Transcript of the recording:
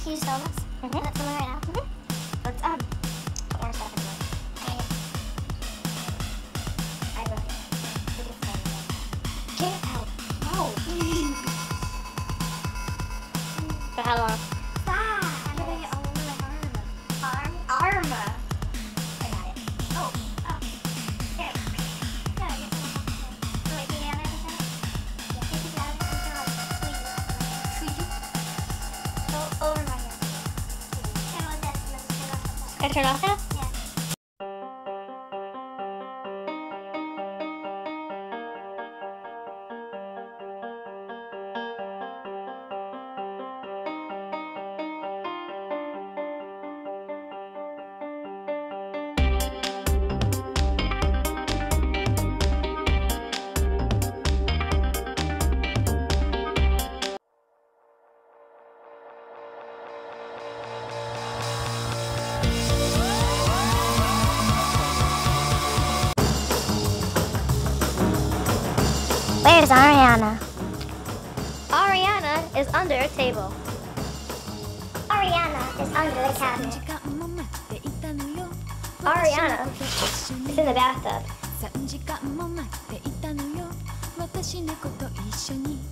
Can you show us? That's somewhere right now. Let's put more stuff in there. I really can't help. Oh. For how long? Stop. I'm doing it all over my arm. Arm. I got it. Oh. There. Wait, can you get on there? Go over my hair. Can I turn off now? Yeah. Where's Ariana? Ariana is under a table. Ariana is under the cabinet. Ariana is in the bathtub.